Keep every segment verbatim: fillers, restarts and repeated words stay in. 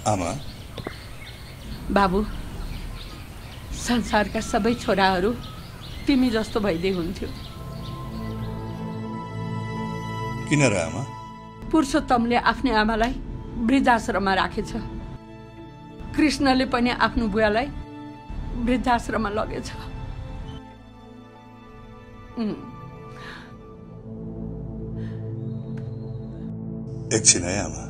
आमा बाबु संसारका सबै छोराहरू तिमी जस्तो भइदिए हुन्थ्यो। किन र आमा? पुरुषोत्तमले आफ्नो आमालाई वृद्धाश्रममा राखेछ। कृष्णले पनि आफ्नो बुवालाई वृद्धाश्रममा लगेछ। एकछिन है आमा।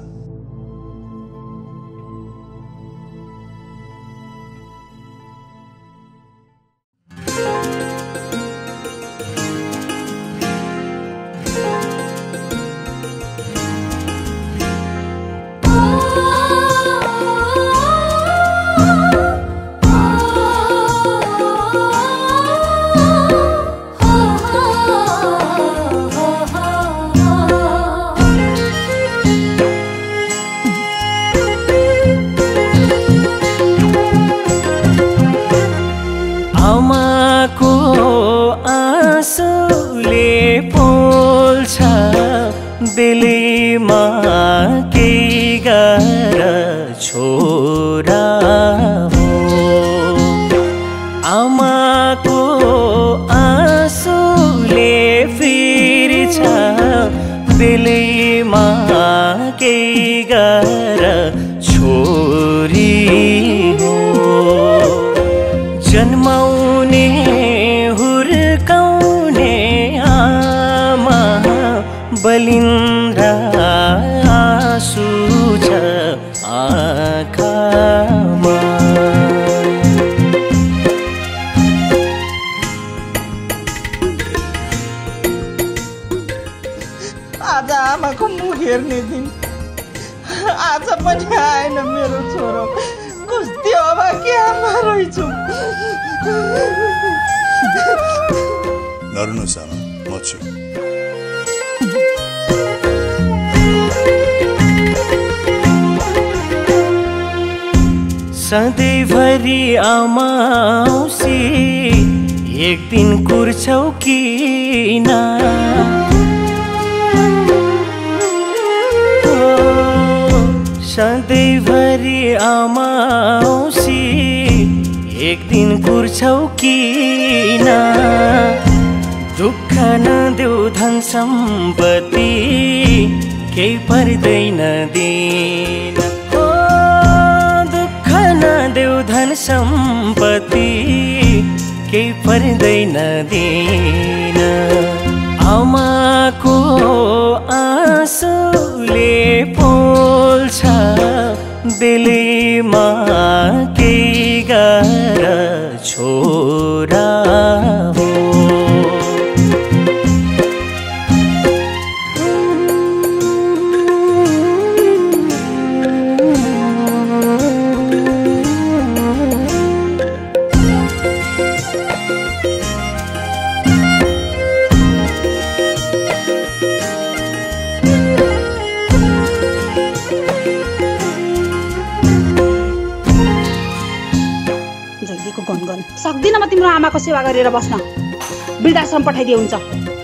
दिलीमा केही गर छोरा हो, आमाको आँसुले फिर्छ दिलीमा केही गर छोरी हो। जन्माउने हुर्काउने आमा बलिन्द्रा आँसु छ आँखामा। आज आमाको मुख हेर्ने दिन आज पनि आएन मेरो छोरो। कस्तो अभागी आमा रहेछु। नरुनुहोस् आमा, म छु। सधैँभरि आमाउसी एक दिन कुर्छौ किन? सधैँभरि आमाउसी एक दिन कुर्छौ किन? दुःख नदेऊ धन सम्पत्ति केही पर्दैन दिन। देऊ धन सम्पत्ति केही पर्दैन दिन। आमाको आँसुले पोल्छ दिलीमा केही गर छोरा हो। सक्दिन म तिम्रो आमाको सेवा गरेर बस्न। वृद्धाश्रम पठाइदिए हुन्छ।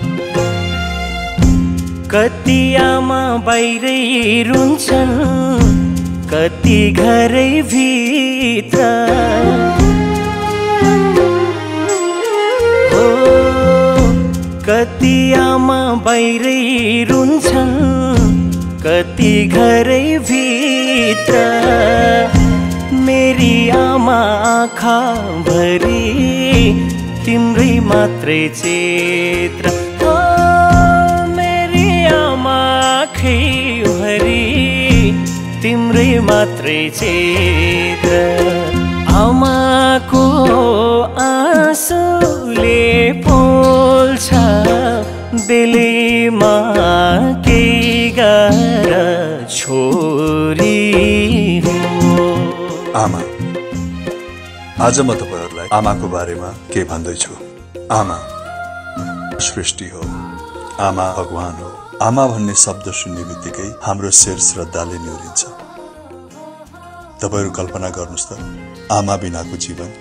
कति आमा बाहिरै रुन्छन्, कति घरै भित्र। हो कति आमा बाहिरै रुन्छन्, कति घरै भित्र। मेरी आमा आँखा भरी तिम्रै मात्रै चित्र। हो मेरी आमा आँखै भरी तिम्रै मात्रै चित्र। आमाको आँसुले पोल्छ दिलीमा केही गर छोरी हो। आमा, आज म तपाईहरुलाई आमाको बारेमा के भन्दैछु। आमा सृष्टि हो, आमा भगवान हो। आमा भन्ने शब्द सुन्ने बित्तिकै हाम्रो शिर श्रद्धाले निहुरिन्छ। तपाईहरु कल्पना गर्नुस् त, आमा बिनाको जीवन।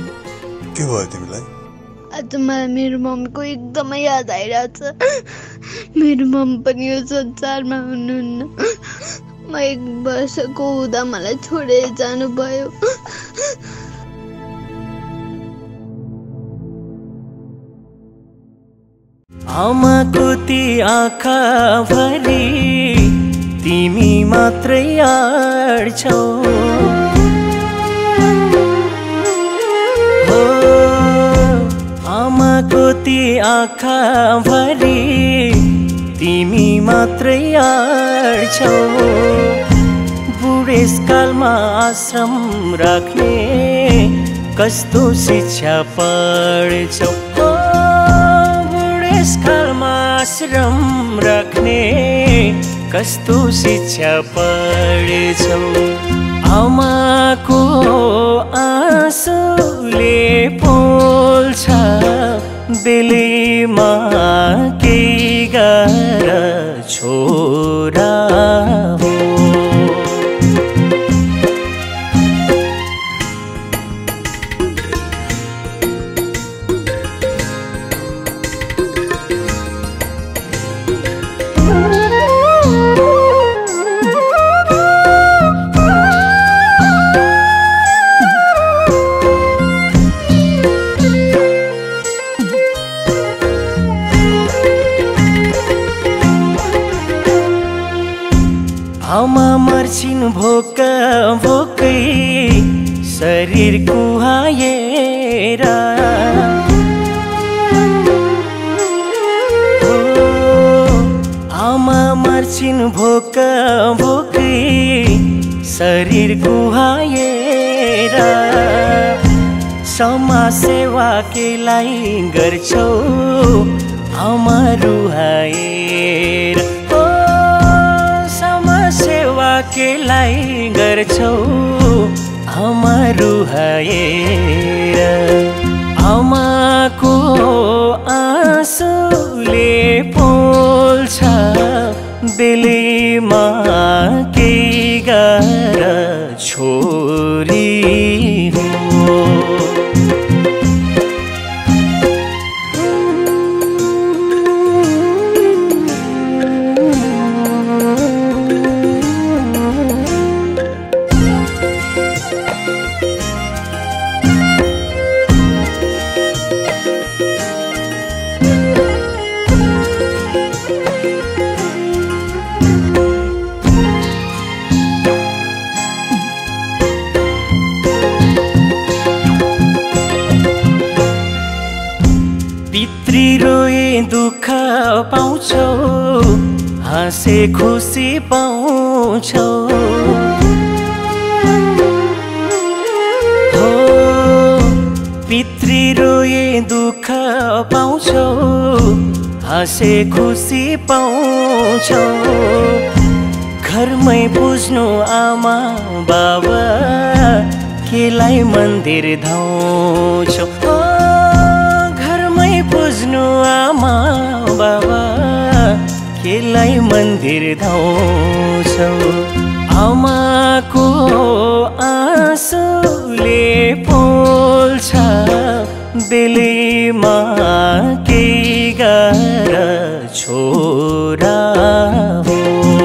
के भयो तिमीलाई? आज मलाई मेरो मम्मीको एकदमै याद आइरहेछ। मेरो मम पनि यो संसारमा हुनुहुन्न। म एक वर्षको हुँदा मलाई छोडेर जानुभयो। आमाको ती आँखा भरि तिमी मात्रै आड्छौ। हो आमाको ती आँखा भरि तिमी मात्रै आड्छौ। बुढेसकालमा आश्रम राख्ने कस्तो शिक्षा पढ्छौ। बुढेसकालमा आश्रम राख्ने कस्तो शिक्षा पढ्छौ। आमाको आँसुले पोल्छ बेलीमा केही गर छोरा हो। आमा मर्छिन् भोक भोकै शरीर कुहाएर। आमा मर्छिन् भोक भोकै शरीर कुहाएर। समाज सेवा केलाई गर्छौ आमा रुहाएर। सेवा केलाई गर्छौ आमा रुहाएर। आमाको आँसुले पोल्छ बेलीमा केही गर छोरी हो। पितृ रोए दुःख पाउँछौ हाँसे खुसी पाउँछौ। हो पितृ रोए दुःख पाउँछौ हाँसे खुसी पाउँछौ। घरमै पुज्नु आमा बाबा केलाई मन्दिर धाउँछौ। पुज्नु आमा बाबा केलाई मन्दिर धाउँछौ। आमाको आँसुले पोल्छ बेलीमा केही गर छोरा हो।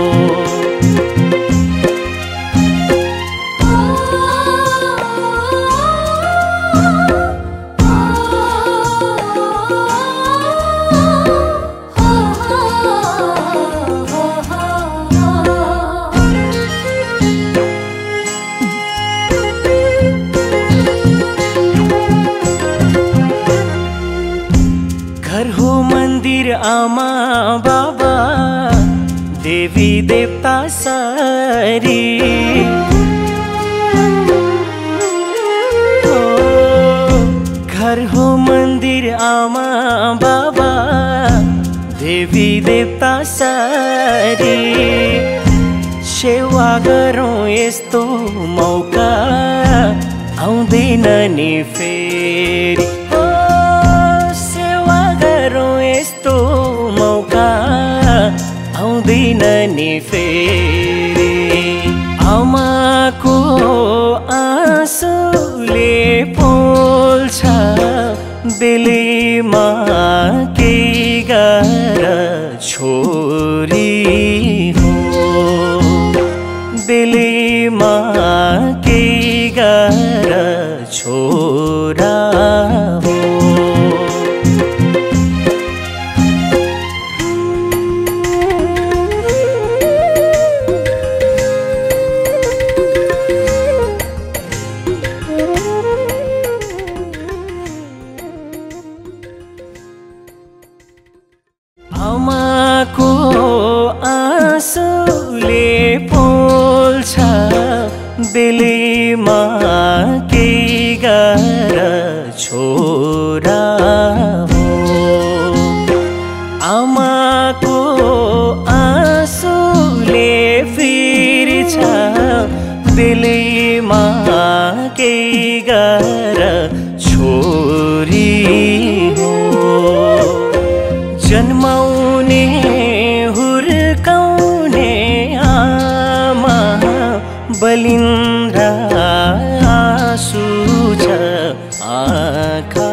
घर हो मन्दिर आमा बाबा देवी देवता सारी। ओ, घर हो मन्दिर आमा बाबा देवी देवता सारी। सेवा गरौँ यस्तो मौका आउँदैन नि फेरि। यस्तो मौका आउँदैन नि फेरि। आमाको आँसुले पोल्छ बेलीमा केही गर छोरी हो बेलेमा केही गर छोरा हो आमाको आँसुले पोल्छ बेलेमा केही गर छोरा हो आमाको आँसुले फिर्छ बेलेमा केही गर छोरी हो जन्माउने हुर्काउने आमा बलिन्द्रा आँसु छ आँखा